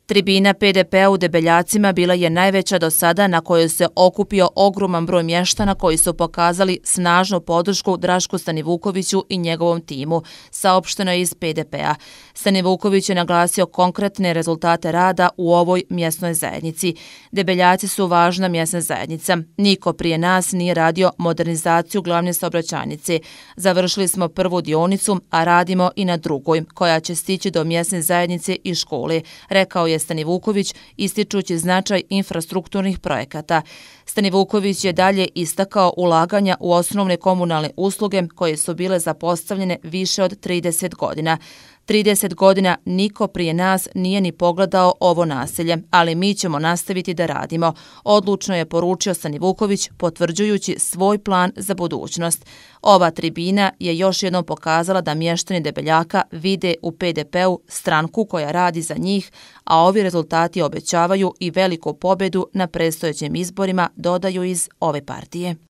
Tribina PDP-a u Debeljacima bila je najveća do sada na kojoj se okupio ogroman broj mještana koji su pokazali snažnu podršku Drašku Stanivukoviću i njegovom timu, saopšteno je iz PDP-a. Stanivuković je naglasio konkretne rezultate rada u ovoj mjesnoj zajednici. Debeljaci su važna mjesna zajednica. Niko prije nas nije radio modernizaciju glavne saobraćajnice. Završili smo prvu dionicu, a radimo i na drugoj, koja će stići do mjesne zajednice i škole, rekao je Stanivuković, ističući značaj infrastrukturnih projekata. Stanivuković je dalje istakao ulaganja u osnovne komunalne usluge koje su bile zapostavljene više od 30 godina. 30 godina niko prije nas nije ni pogledao ovo naselje, ali mi ćemo nastaviti da radimo, odlučno je poručio Stanivuković, potvrđujući svoj plan za budućnost. Ova tribina je još jednom pokazala da mještani Debeljaka vide u PDP-u stranku koja radi za njih, a ovi rezultati obećavaju i veliku pobedu na predstojećim izborima, dodaju iz ove partije.